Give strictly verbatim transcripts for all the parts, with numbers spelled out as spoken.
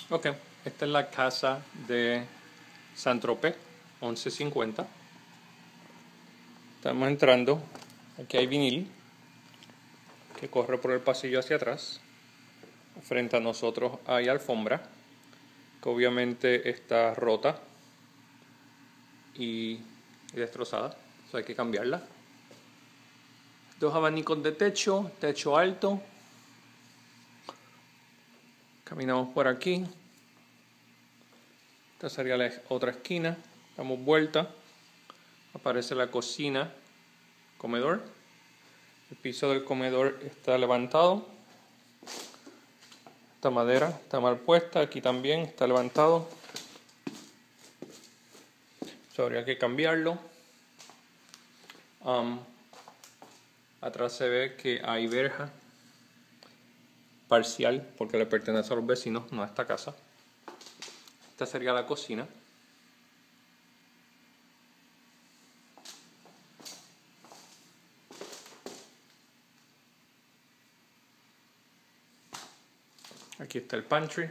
Ok, esta es la casa de Saint-Tropez, once cincuenta. Estamos entrando. Aquí hay vinil que corre por el pasillo hacia atrás. Frente a nosotros hay alfombra, que obviamente está rota y destrozada, so hay que cambiarla. Dos abanicos de techo, techo alto. Caminamos por aquí. Esta sería la otra esquina. Damos vuelta. Aparece la cocina, comedor. El piso del comedor está levantado. Esta madera está mal puesta. Aquí también está levantado. So, habría que cambiarlo. Um, atrás se ve que hay verja parcial porque le pertenece a los vecinos, no a esta casa. Esta sería la cocina. Aquí está el pantry.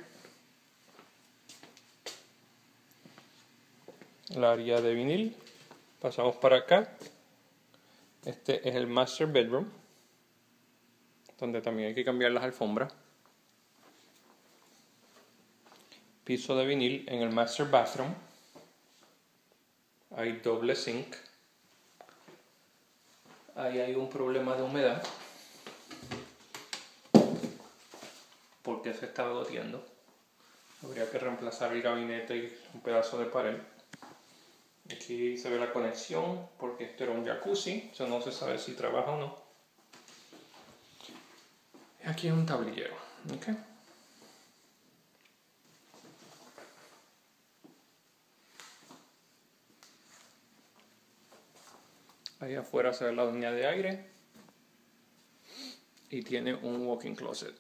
El área de vinil. Pasamos para acá. Este es el master bedroom, donde también hay que cambiar las alfombras. Piso de vinil en el master bathroom. Hay doble sink. Ahí hay un problema de humedad, porque se está goteando. Habría que reemplazar el gabinete y un pedazo de pared. Aquí se ve la conexión, porque esto era un jacuzzi, eso no se sabe si trabaja o no. Y aquí hay un tablillero, ¿ok? Ahí afuera se ve la dueña de aire y tiene un walk-in closet.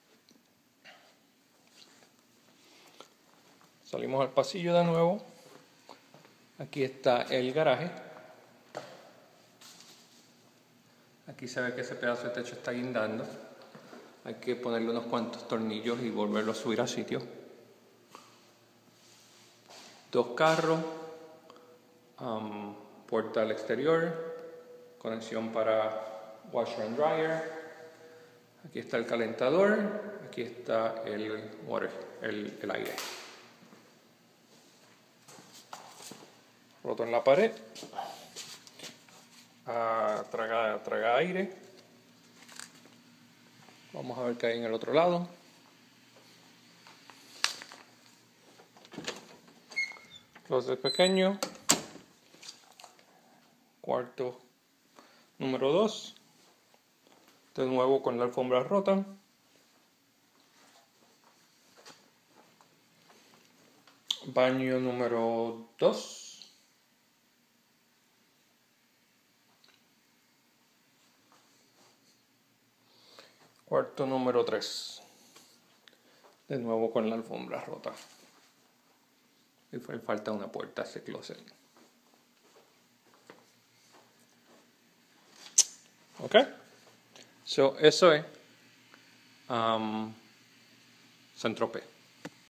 Salimos al pasillo de nuevo. Aquí está el garaje. Aquí se ve que ese pedazo de techo está guindando. Hay que ponerle unos cuantos tornillos y volverlo a subir a sitio. Dos carros, um, puerta al exterior, conexión para washer and dryer. Aquí está el calentador, aquí está el water, el, el aire. Roto en la pared. Ah, traga, traga aire. Vamos a ver qué hay en el otro lado. Closet pequeño. Cuarto número dos. De nuevo con la alfombra rota. Baño número dos. Cuarto número tres. De nuevo con la alfombra rota. Y falta una puerta a ese closet. Ok. So, eso es um, Saint-Tropez.